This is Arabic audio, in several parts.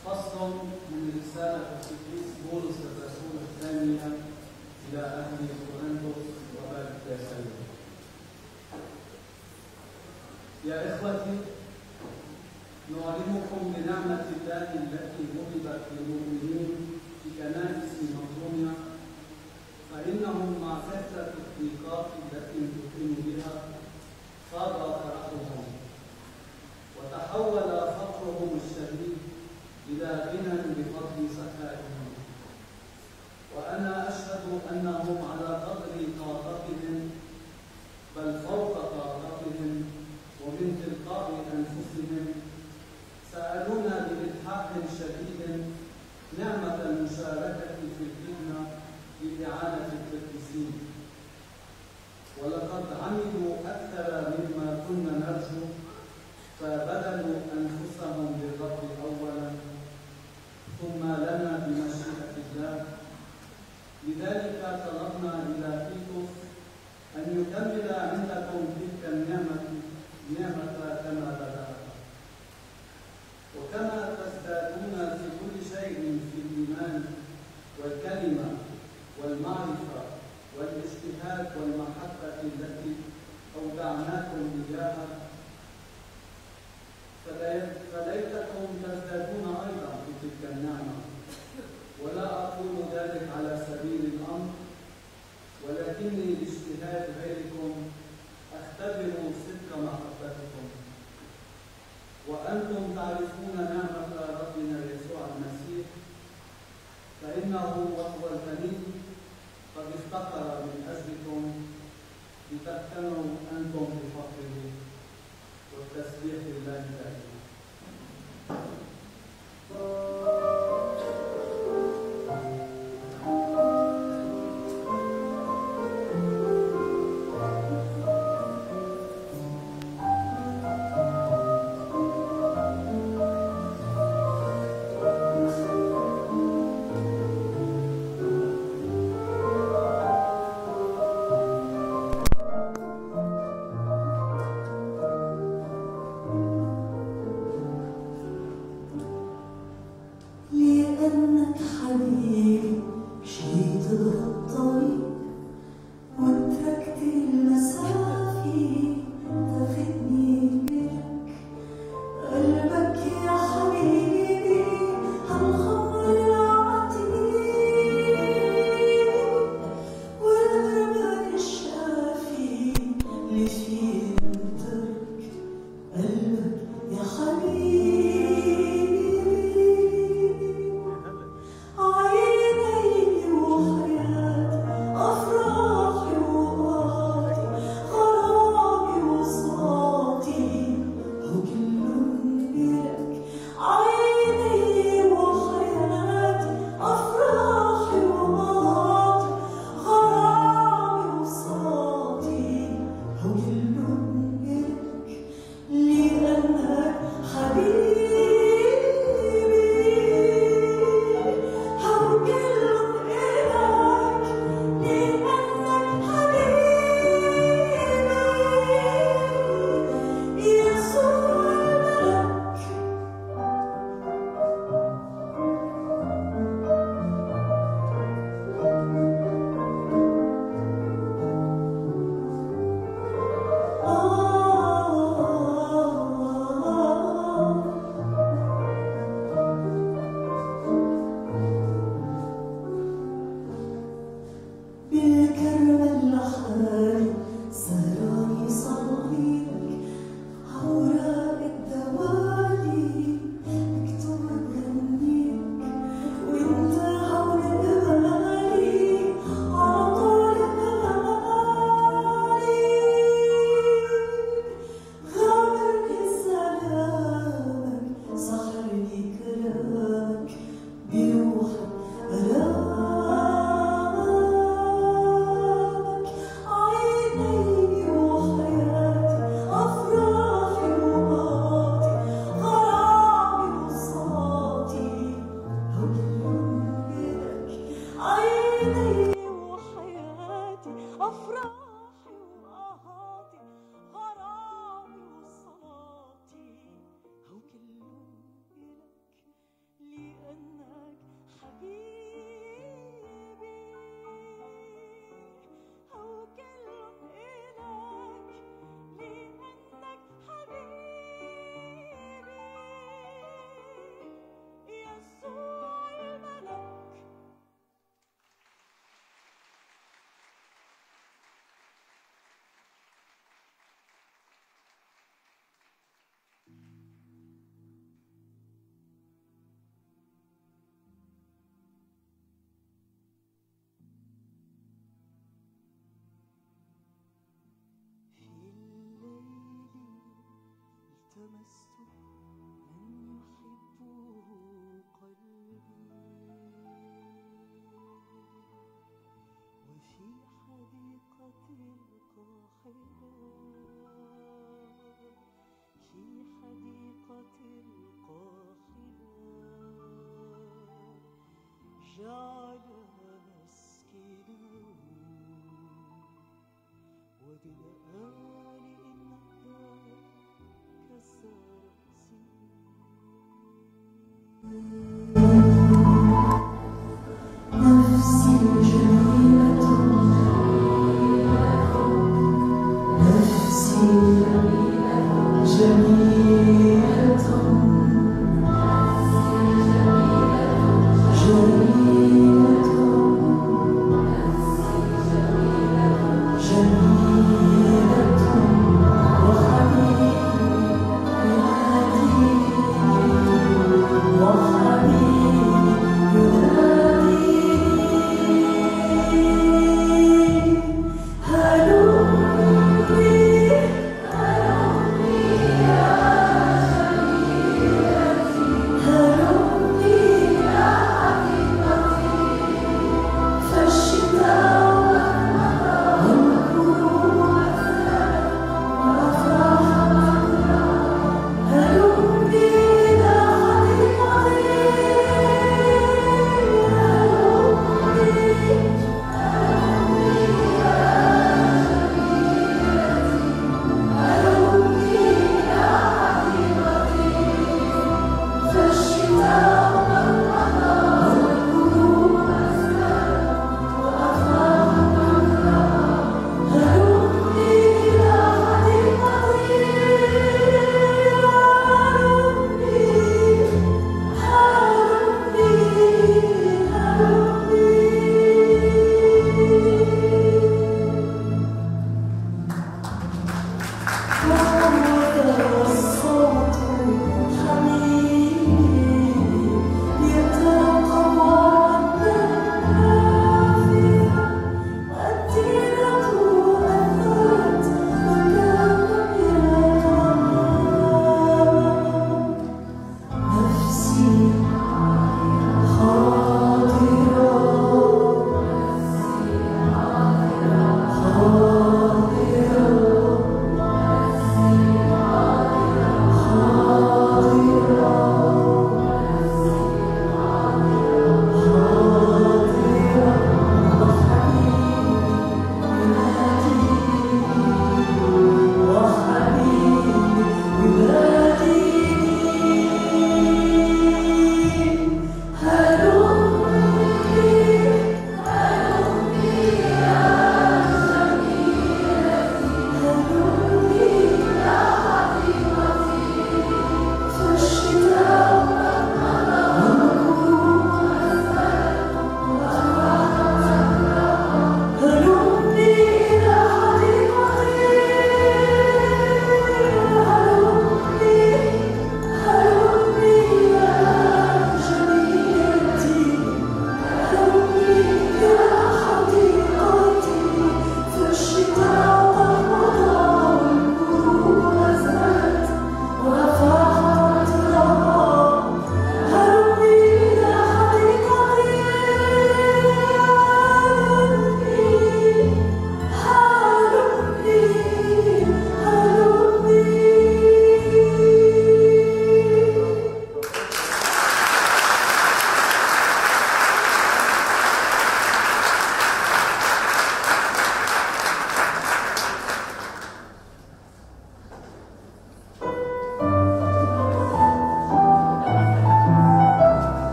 فصل من رسالة القديس بولس الرسول الثانية إلى أهل كورنثوس وبابل. يا إخوتي، نعلمكم بنعمة الله التي وهبت للمؤمنين في كنائس مقدونيا، فإنهم مع كثرة الضيقات التي امتحنوا بها فاض فرحهم، وتحول فقرهم الشديد إلى غنى بفضل سخائهم. وأنا أشهد أنهم على قدر طاقتهم بل فوق طاقتهم ومن تلقاء أنفسهم سألونا بإلحاح شديد نعمة المشاركة في الخدمة لإعانة القديسين، ولقد عملوا أكثر مما كنا نرجو، فبذلوا أنفسهم للرب أولا ثم لنا بمشيئة الله. لذلك طلبنا إلى تيتوس أن يكمل عندكم تلك النعمة كما بدأت، وكما تزدادون في كل شيء في الإيمان والكلمة والمعرفة والاجتهاد والمحبة التي أودعناكم إياها، فليتكم تزدادون أيضا في تلك النعمة. ولا أقول ذلك على سبيل الأمر، ولكني باجتهاد غيركم أختبر صدق محبتكم. وأنتم تعرفون نعمة ربنا يسوع المسيح، فإنه وهو الغني قد افتقر من أجلكم لتقتنعوا أنتم بفقره، والتسبيح لله دائما. التمست من يحب قلبي وفي حديقة القاحلة جعل مسكينه وبالآل إنها كسر نفسي جميلة نفسي جميلة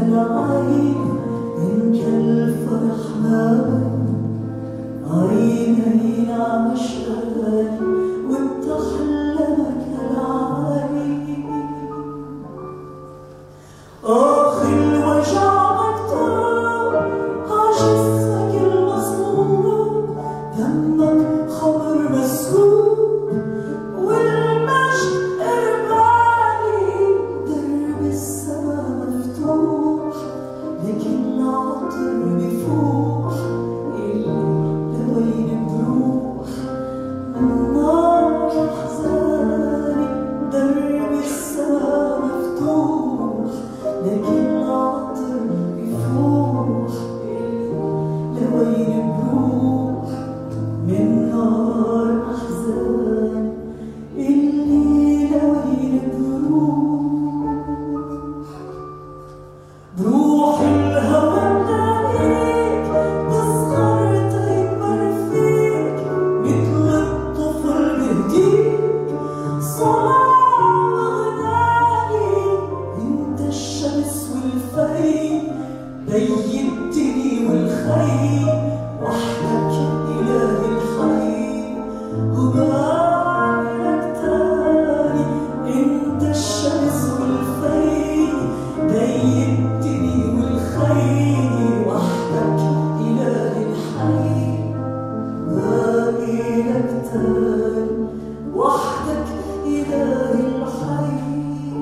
العين إنك الفرح نام عيني عمشاني وبتحلمك العين آخر الوجع مكتوب عجسمك المصلوب دمك خمر مسكوب والمجد إرماني درب السما مفتوح لكن العطر بفوح اللي لوين بروح من نار أحزاني درب السما مفتوح لكن العطر بفوح اللي لوين بروح من نار أحزاني اللي لوين بروح الهوى ملاقيك بصغر تكبر فيك مثل الطفل بهديك صلاة وغناني انت الشمس والفريق بيدتني والخير وحدك إله الحي وبعملك تاني انت الشمس والفريق بيدتني والخير وحدك إله الحي وإلك تاني وحدك إله الحي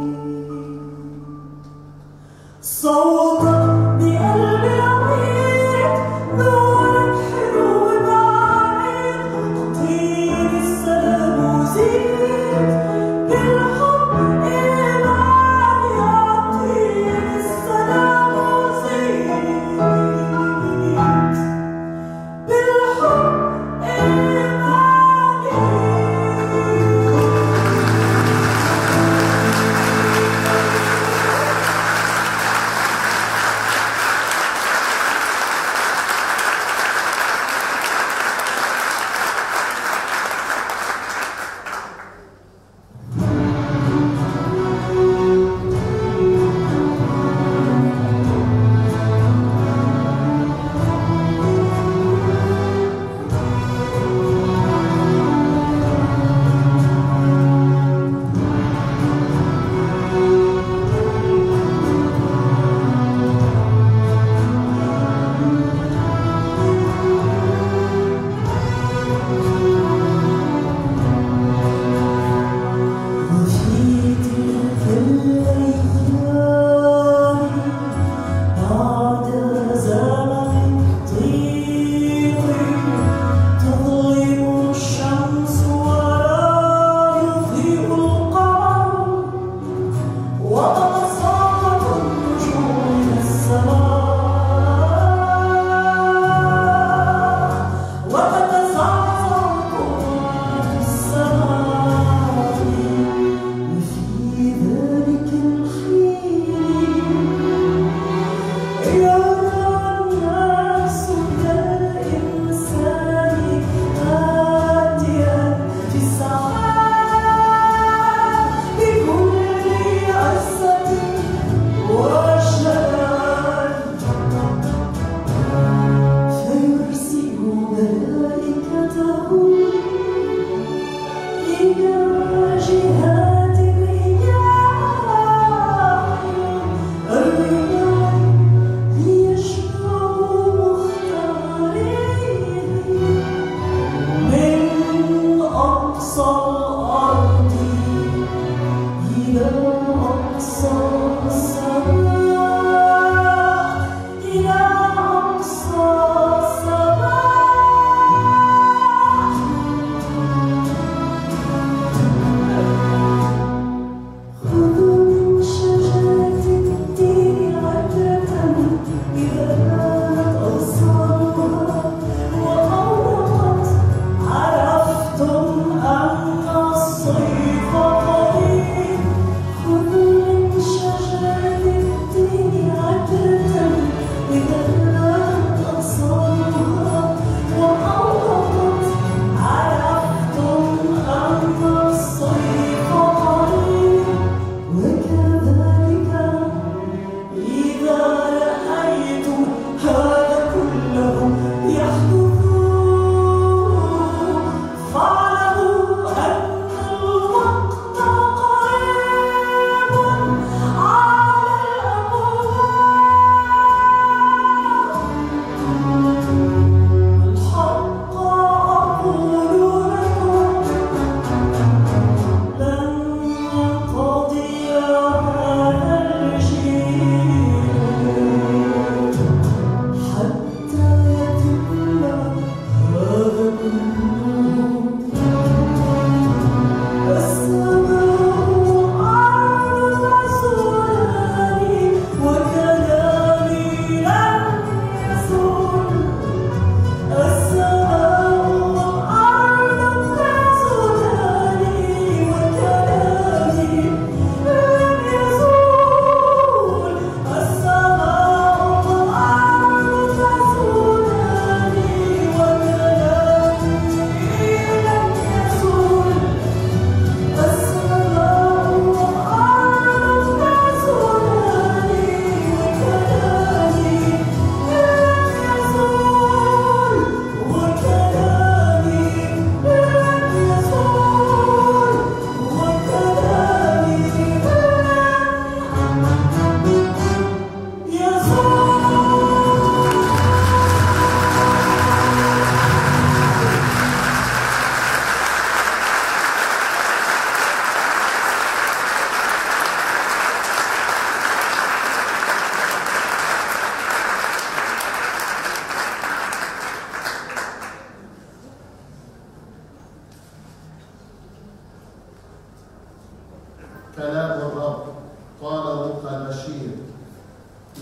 صوتك بقلبي عميق نورك حلو وبعيد أعطيني السلام وزيد بالحب إيماني أعطيني السلام وزيد بالحب إيماني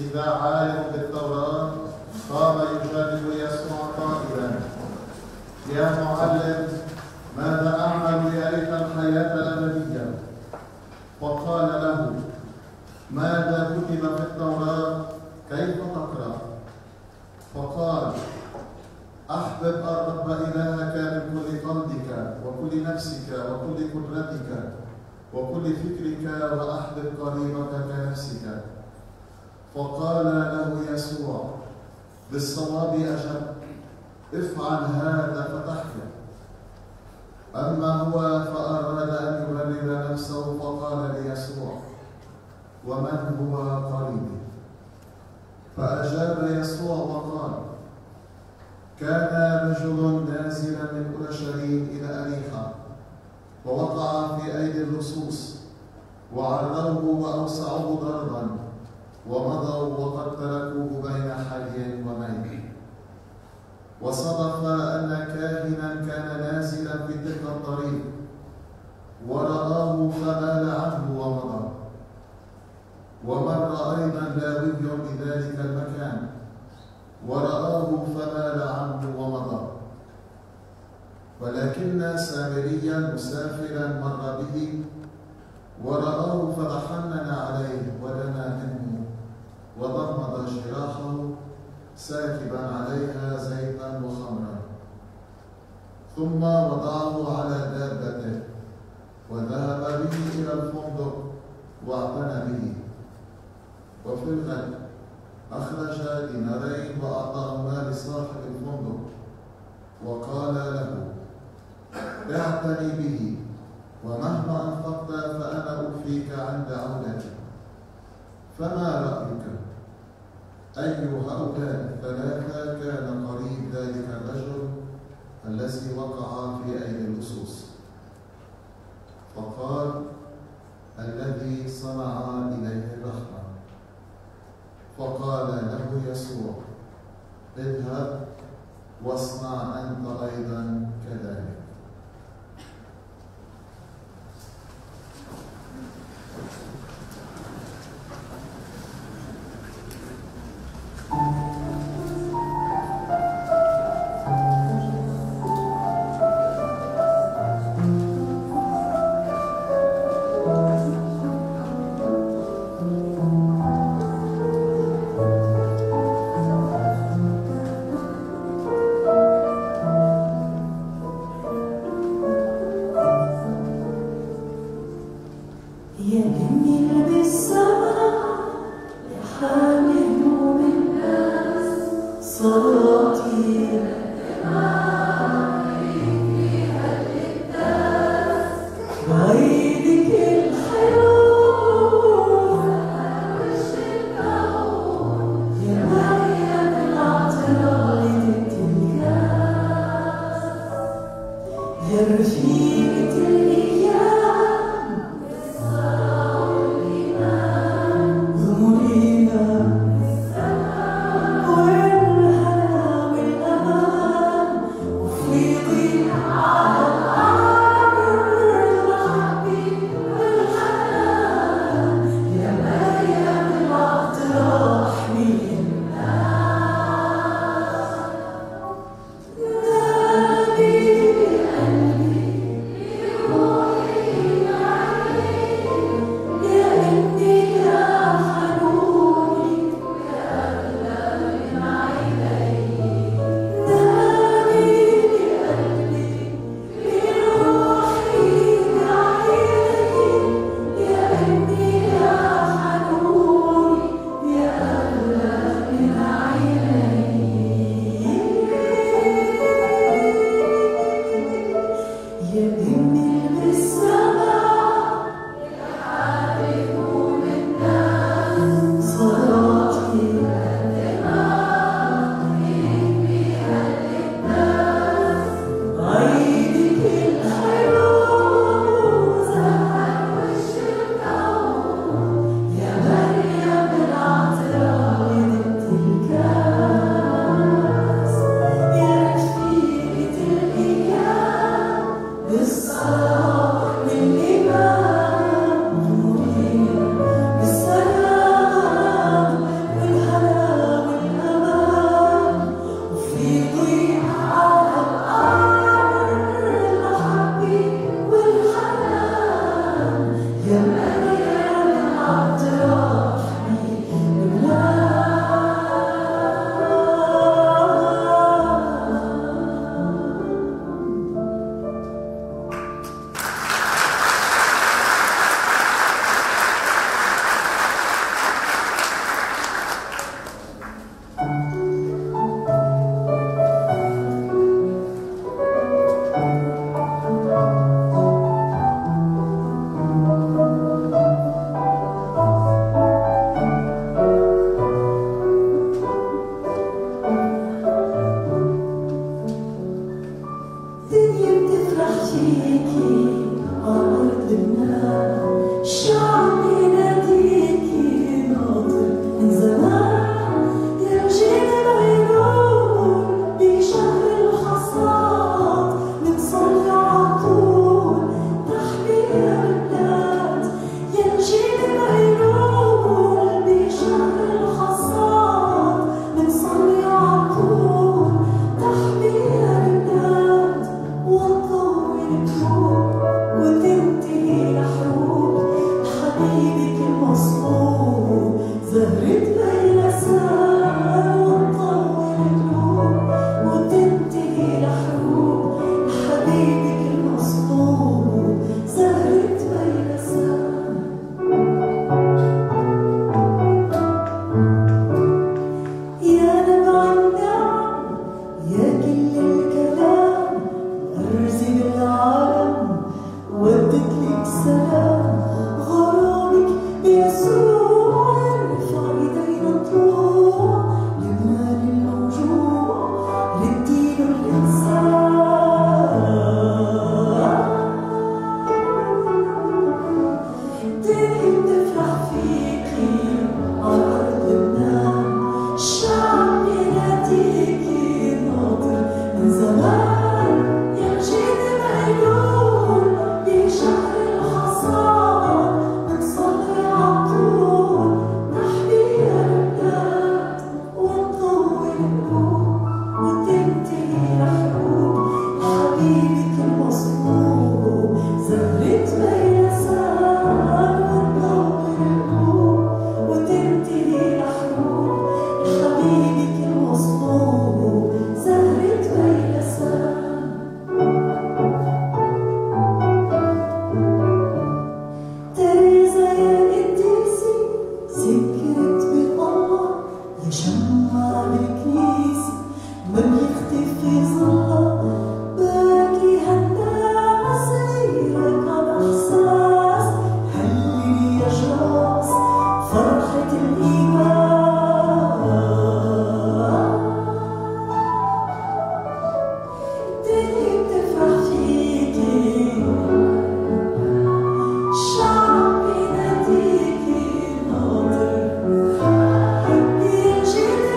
إذا عالم بالتوراة قام يجادل يسوع قائلا: يا معلم، ماذا أعمل لأرث الحياة الأبدية؟ فقال له: ماذا كتب في التوراة؟ كيف تقرأ؟ فقال: أحبب الرب إلهك من كل قلبك وكل نفسك وكل قدرتك وكل فكرك، وأحبب قريبك كنفسك. فقال له يسوع: بالصواب أجبت، افعل هذا فتحيا. أما هو فأراد أن يبرر نفسه، فقال ليسوع: ومن هو قريبي؟ فأجاب يسوع وقال: كان رجل نازلا من أورشليم إلى أريحا، ووقع في أيدي اللصوص، وعروه وأوسعوه ضربا، ومضوا وقد تركوه بين حي وميت. وصدف أن كاهنا كان نازلا في تلك الطريق، ورآه فمال عنه ومضى. ومر أيضا لاوي بذلك المكان، ورآه فمال عنه ومضى. ولكن سامريا مسافرا مر به، ورآه فتحنن عليه ودنا منه، وضمد جراحه ساكبا عليها زيتا وخمرا، ثم وضعه على دابته وذهب به إلى الفندق واعتنى به. وفي الغد أخرج دينارين وأعطاهما لصاحب الفندق، وقال له: اعتني به، ومهما أنفقت فأنا أوفيك عند عودتي. فما رأيك؟ أي هؤلاء الثلاثة كان قريب ذلك الرجل الذي وقع في أيدي اللصوص؟ فقال: الذي صنع إليه الرحمة. فقال له يسوع: اذهب واصنع أنت أيضا كذلك. مشمع بالكنيسة ما بيختفي ظله باكي هالناس غيرك عن إحساس هللي يا جراس فرحة الإيمان الدنيا بتفرح فيكي الشعب بيناديكي ناطر بيجي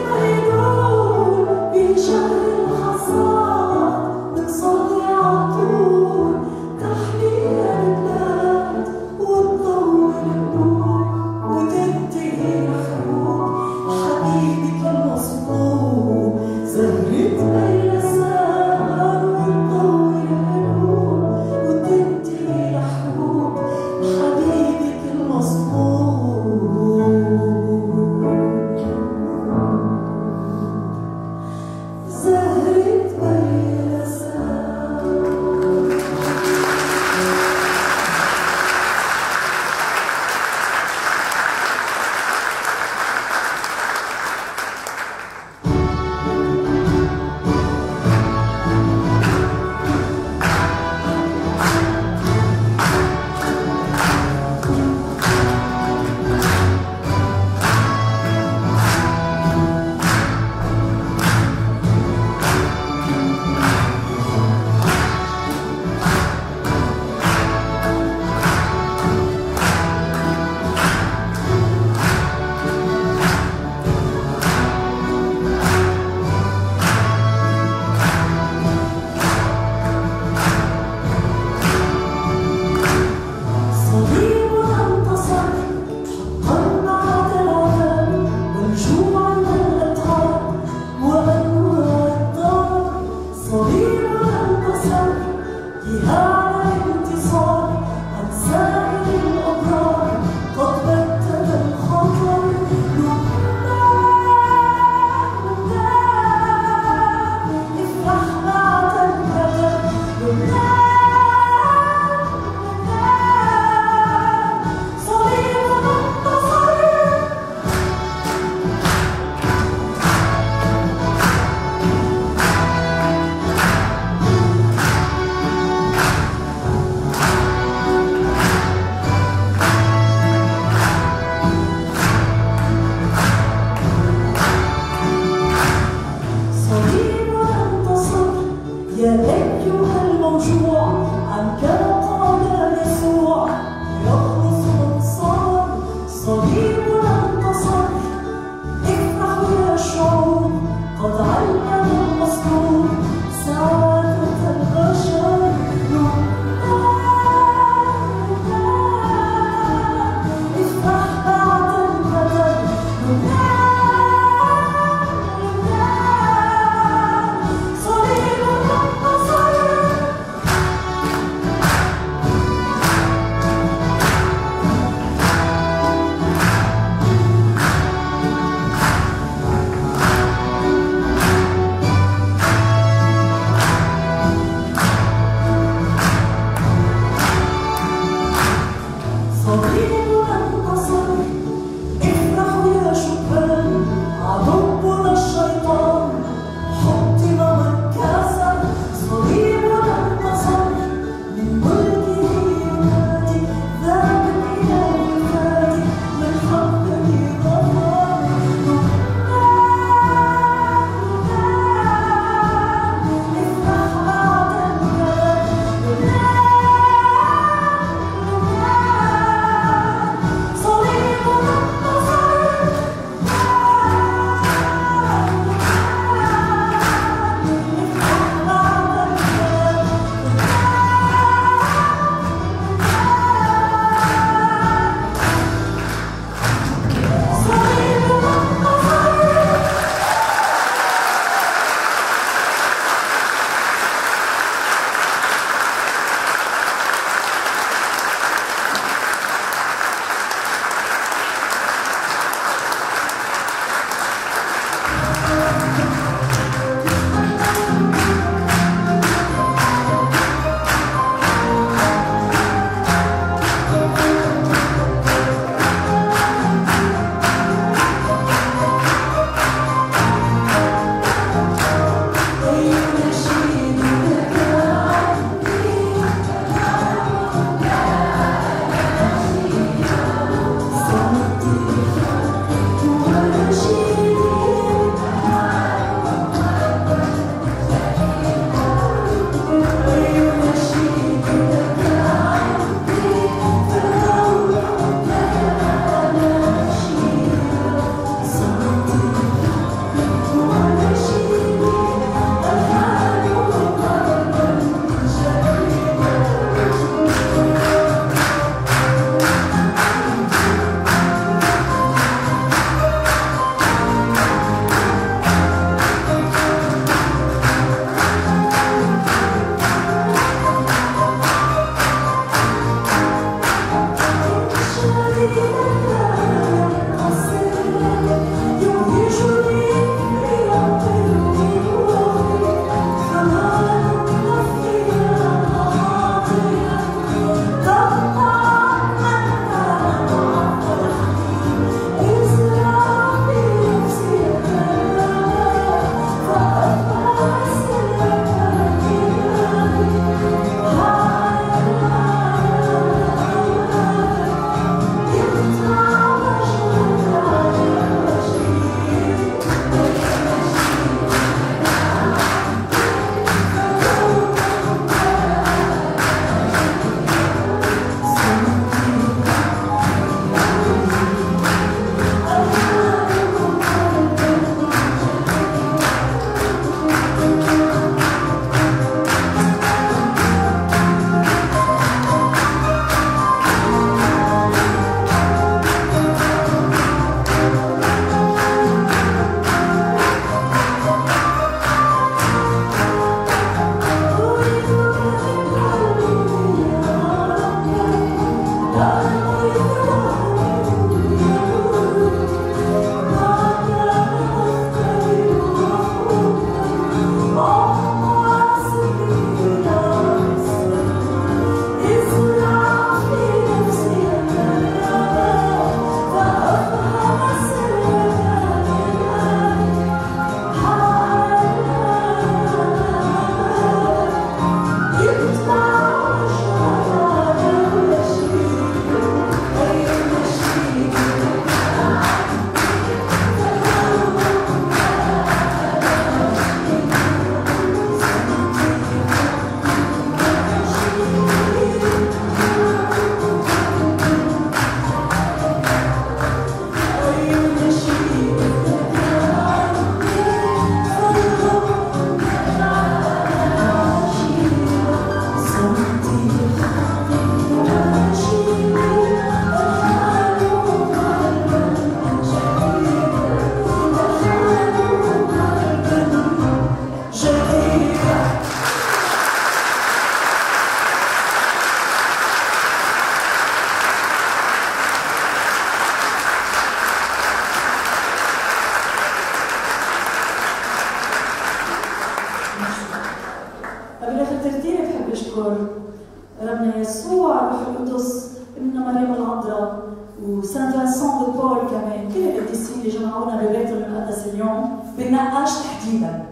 نصيبا.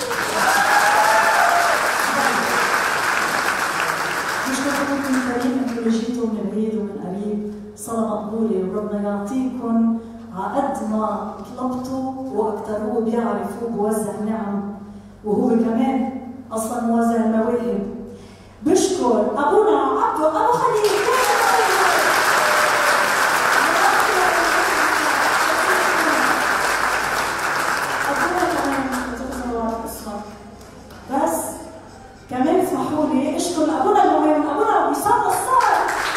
بشكركم الكريم انتم اللي جيتوا من بعيد ومن قريب، صلاة مقبولة وربنا يعطيكم عقد ما طلبتوا واكثر. هو بيعرف، هو بوزع نعم، وهو كمان اصلا موزع المواهب. بشكر ابونا عبدو ابو خليل. بس كمان اسمحوا لي اشكر ابونا المهم، ابونا وسام نصار.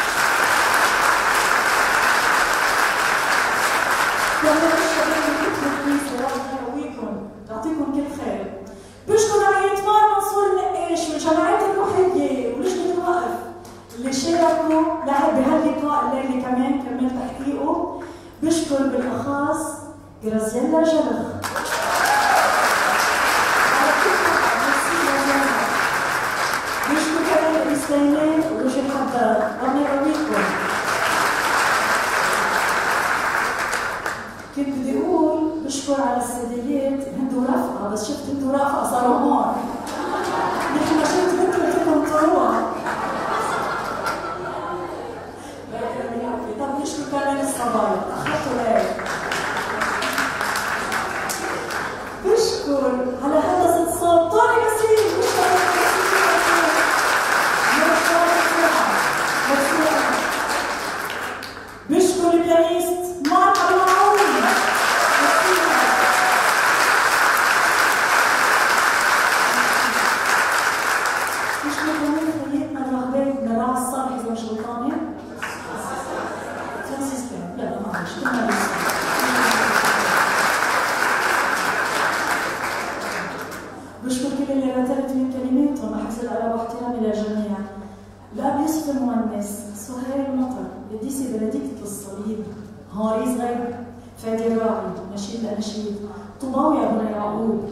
كمان الشباب اللي كتبوا الكنيسه، الله يقويكم، يعطيكم كل خير. بشكر عائلة مار منصور النقاش والجماعات الروحيه ولجنه الوقف اللي شاركوا بهاللقاء الليله كمان كمل تحقيقه. بشكر بالاخص جرازيلا جلخ. بشكر كمان الاسلامي ورجل حداد، الله يقويكم. كنت بدي اقول بشكر على السيديات هند ورفقه، بس شفت هند ورفقه صاروا هون. مثل ما شفت هند بدكم تروح. طب بشكر كمان الصبايا، تاخرتوا ليه؟ بشكر على هندسه صوت طارق ياسين. بشكر البيانيست مارك ابو معاون. بشكر كمان خليتنا الرهبان نراع الصالح اذا مش غلطانه. فرانسيسكا، لا معلش كلنا بشكر كل اللي رتبت من كلماتهم وحفظ الادب واحترامي للجميع. الاب يوسف المؤنس، سهير مطر، قديسي بلديكة الصليب، هاري صغير، فادي الراعي، نشيد الاناشيد، طوباوي ابونا يعقوب،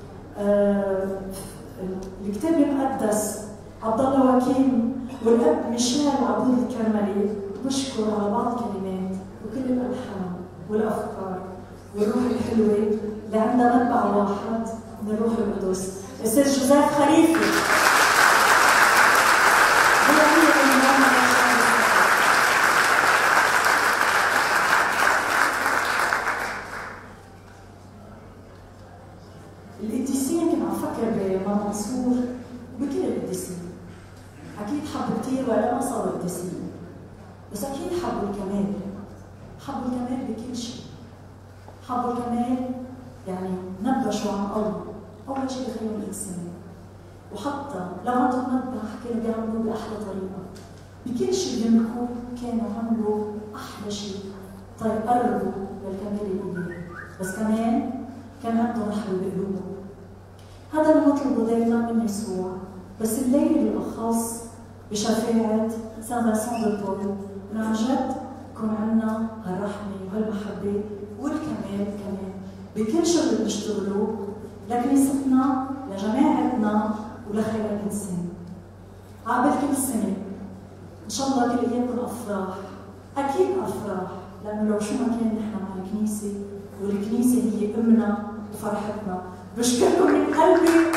الكتاب المقدس، عبد الله وكيم، والاب ميشيل عبود الكرملي. بشكر على بعض الكلمات وكل الالحان والافكار والروح الحلوه اللي عندها منبع واحد من الروح القدس، الاستاذ جوزيف خليفه. القديسين كنت عم فكر بمار منصور وبكل القديسين. اكيد حبوا كثير ولا ما صاروا قديسين، بس اكيد حبوا الكمال. حبوا الكمال بكل شيء. حبوا الكمال يعني نبشوا عن الله، اول شيء بخير الانسان. وحتى لو عندهم مذبح كانوا بيعملوه باحلى طريقه. بكل شيء بيملكوه كانوا عملوا احلى شيء قربوا للكمال الالهي، بس كمان كان عندهم رحمه بقلوبهم. هذا اللي نطلبه دائما من يسوع، بس الليله بالاخص بشفاعه سان فانسون دو بول، انه عن جد يكون عندنا هالرحمه وهالمحبه والكمال كمان بكل شغل بنشتغله لكنيستنا، لجماعتنا، ولخير الانسان. عقبال كل سنه ان شاء الله كل ايامكم افراح، اكيد افراح، لانه لو شو ما كان نحن مع الكنيسه، والكنيسه هي امنا وفرحتنا. بشكركم من قلبي.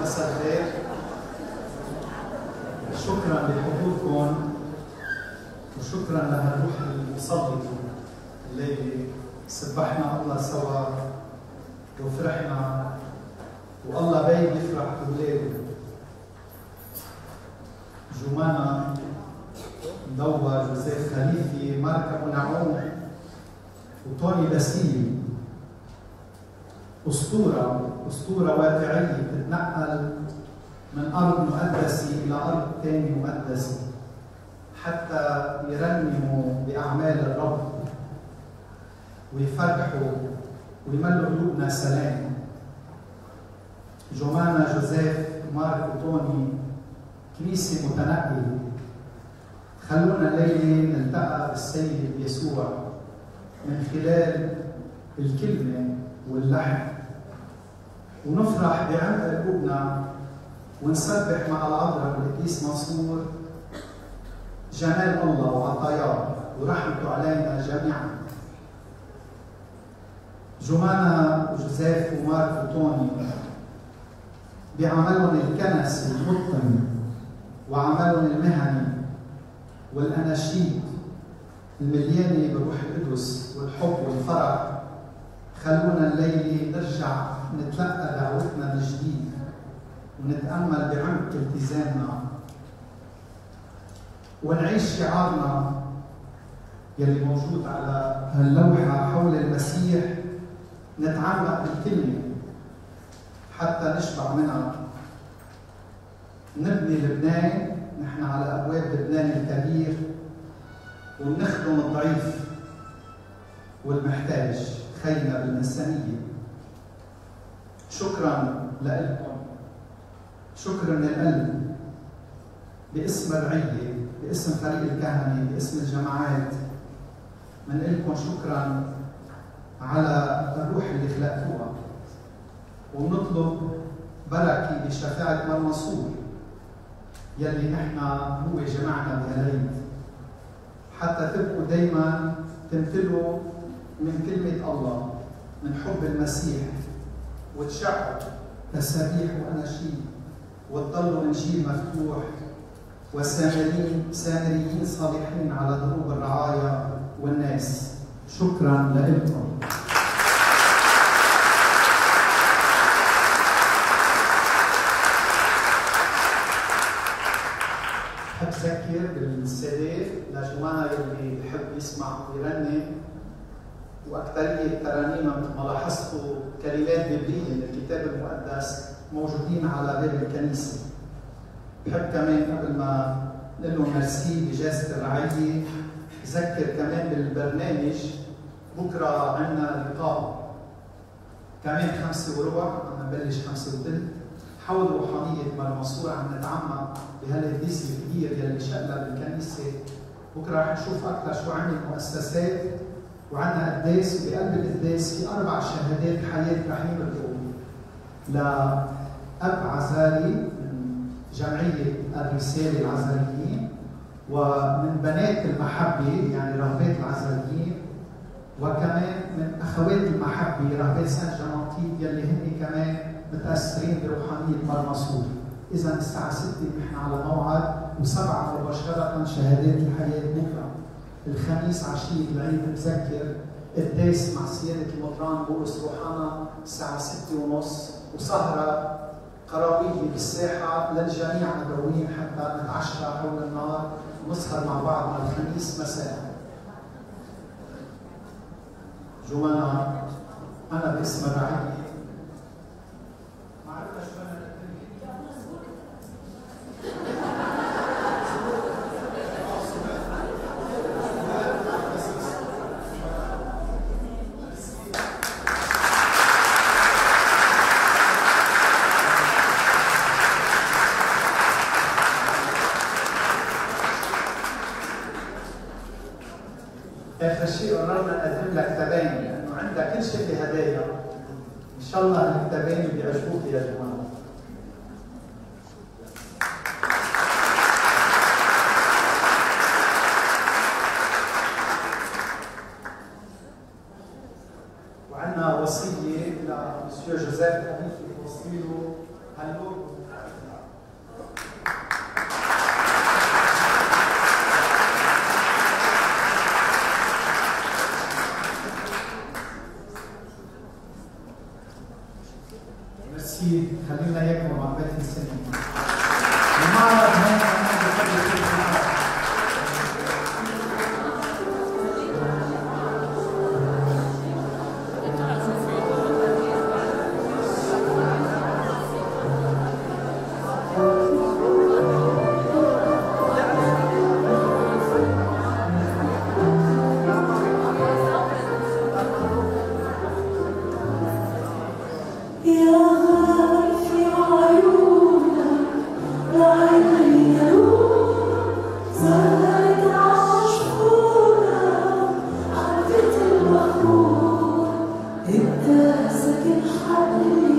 مساء الخير. شكرا لحضوركم وشكرا لهالروح المصلي الليله. سبحنا الله سوا وفرحنا والله باين يفرح بولاده. جمانة مدور، جوزيف خليفي، مارك ابو نعوم وتوني باسيلي. أسطورة واقعية بتتنقل من أرض مقدسة إلى أرض ثانية مقدسة حتى يرنموا بأعمال الرب ويفرحوا ويملوا قلوبنا سلام. جمانة، جوزيف، مارك وتوني كنيسة متنقلة. خلونا الليلة نلتقى بالسيد يسوع من خلال الكلمة واللحن ونفرح بعمق قلوبنا ونسبح مع العذراء والقديس منصور جمال الله وعطاياه ورحمته علينا جميعا. جمانة وجوزيف ومارك وتوني بعملهم الكنسي المتقن وعملهم المهني والأناشيد المليانة بروح القدس والحب والفرح خلونا الليلة نرجع نتلقى دعوتنا من جديد ونتأمل بعمق التزامنا ونعيش شعارنا يلي موجود على هاللوحة حول المسيح. نتعمق بالكلمة حتى نشبع منها. نبني لبنان، نحن على أبواب لبنان الكبير، ونخدم الضعيف والمحتاج خينا بالإنسانية. شكرا لكم، شكرا من القلب باسم الرعية، باسم فريق الكهنة، باسم الجماعات. من لكم شكرا على الروح اللي خلقتوها، ونطلب بركة بشفاعة مر منصور يلي نحن هو جمعنا بهالعيد، حتى تبقوا دايما تمتلوا من كلمة الله، من حب المسيح، وتشعوا تسابيح وأناشيد، وتضلوا إنجيل مفتوح وسامريين صالحين على دروب الرعايا والناس. شكرا لكم. بحب أذكر بالسادات لجماعة اللي بحب يسمع ويرنم، وأكثرية ترانيمها مثل ما لاحظتوا كلمات بيبلية من الكتاب المقدس موجودين على باب الكنيسة. بحب كمان قبل ما نقول لهم ميرسي بإجازة الرعية أذكر كمان بالبرنامج بكرة عندنا لقاء كمان 5:15 عم نبلش 5:15 حول روحانية مر منصور. عم نتعمق بهالقديس الكبير يلي شقلب الكنيسة. بكره رح نشوف أكثر شو عمل المؤسسات وعندنا قداس، وبقلب القداس في 4 شهادات حياة رحيم الأم لأب عزالي من جمعية الرسالة العزاليين، ومن بنات المحبة يعني رهبات العزاليين، وكمان من أخوات المحبة رهبات سان جانتيب يلي هن كمان متأثرين بروحانية مر منصور. إذا الساعة 6 نحن على موعد، و7 مباشرة شهادات الحياة بكرة. الخميس عشية العيد بتذكر قداس مع سيادة المطران بولس روحانا الساعة 6:30، وسهرة قروية بالساحة للجميع مدعوين حتى نتعشى حول النار ونسهر مع بعض الخميس مساء. جوانا أنا باسم الرعية ما عرفت شو أنا آخر شيء قررنا نقدم لك تباين لأنه عندك كل شيء بهدايا. إن شاء الله التباين بيعجبوك يا جماعة. وعندنا وصية لمسيو جوزيف خليفي توصيله هلو ميرسي. خلينا اياكم مع بيت السنين. المعرض هون انا بحب كل المعرض. انت ساكن حقي